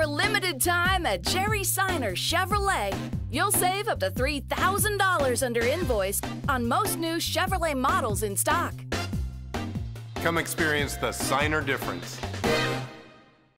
limited time at Jerry Seiner Chevrolet, you'll save up to $3,000 under invoice on most new Chevrolet models in stock. Come experience the Seiner difference.